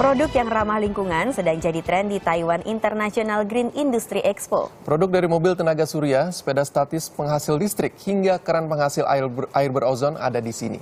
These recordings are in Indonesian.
Produk yang ramah lingkungan sedang jadi tren di Taiwan International Green Industry Expo. Produk dari mobil tenaga surya, sepeda statis penghasil listrik, hingga keran penghasil air berozon ada di sini.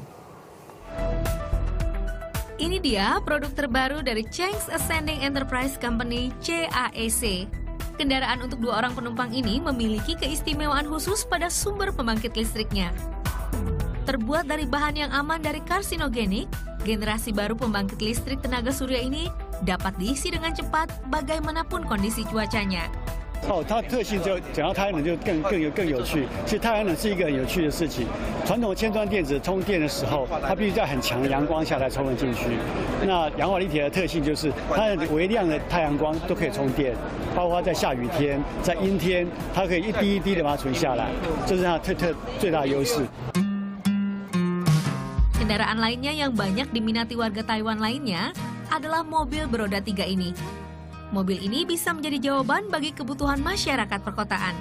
Ini dia produk terbaru dari Chang's Ascending Enterprise Company (CAEC). Kendaraan untuk 2 orang penumpang ini memiliki keistimewaan khusus pada sumber pembangkit listriknya. Terbuat dari bahan yang aman dari karsinogenik, generasi baru pembangkit listrik tenaga surya ini dapat diisi dengan cepat bagaimanapun kondisi cuacanya. 它的特性就讲到太阳能就更有趣。其实太阳能是一个很有趣的事情。传统铅酸电子充电的时候，它必须在很强的阳光下才充得进去。那氧化锂铁的特性就是它的微量的太阳光都可以充电，包括在下雨天、在阴天，它可以一滴一滴的把它存下来，这是它最大的优势。 Kendaraan lainnya yang banyak diminati warga Taiwan lainnya adalah mobil beroda 3 ini. Mobil ini bisa menjadi jawaban bagi kebutuhan masyarakat perkotaan.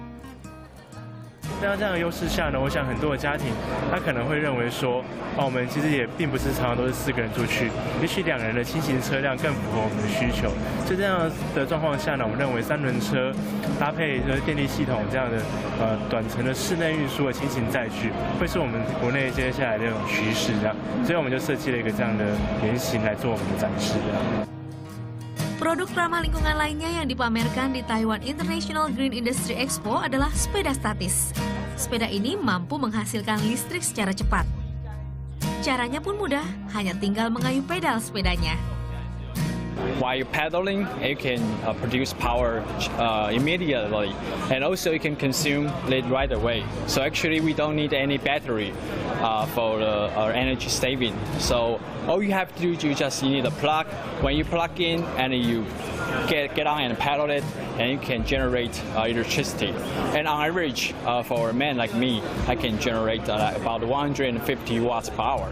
在这样的优势下呢，我想很多的家庭他可能会认为说，我们其实也并不是常常都是4个人出去，也许2人的轻型车辆更符合我们的需求。在这样的状况下呢，我们认为3轮车搭配电力系统这样的短程的室内运输的轻型载具，会是我们国内接下来的一种趋势这样。所以我们就设计了一个这样的原型来做我们的展示。 Produk ramah lingkungan lainnya yang dipamerkan di Taiwan International Green Industry Expo adalah sepeda statis. Sepeda ini mampu menghasilkan listrik secara cepat. Caranya pun mudah, hanya tinggal mengayuh pedal sepedanya. While you're pedaling, you can produce power immediately, and also you can consume it right away. So actually, we don't need any battery for our energy saving. So all you have to do is you need a plug. When you plug in and you get on and pedal it, and you can generate electricity. And on average, for a man like me, I can generate about 150 watts per hour.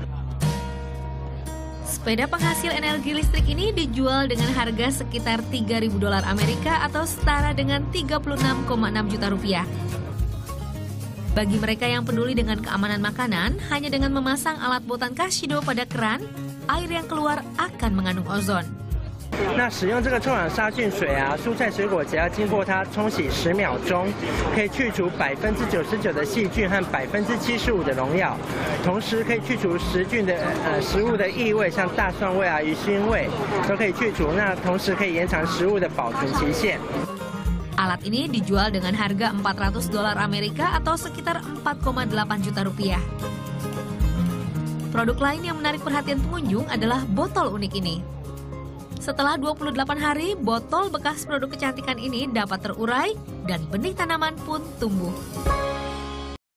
Sepeda penghasil energi listrik ini dijual dengan harga sekitar $3.000 Amerika atau setara dengan 36,6 juta rupiah. Bagi mereka yang peduli dengan keamanan makanan, hanya dengan memasang alat botan Kashido pada keran, air yang keluar akan mengandung ozon. 那使用这个臭氧杀菌水啊，蔬菜水果只要经过它冲洗10秒钟，可以去除99%的细菌和75%的农药，同时可以去除食物的异味，像大蒜味啊、鱼腥味都可以去除。那同时可以延长食物的保存期限。 Alat ini dijual dengan harga $400 Amerika atau sekitar 4,8 juta rupiah. Produk lain yang menarik perhatian pengunjung adalah botol unik ini. Setelah 28 hari, botol bekas produk kecantikan ini dapat terurai dan benih tanaman pun tumbuh.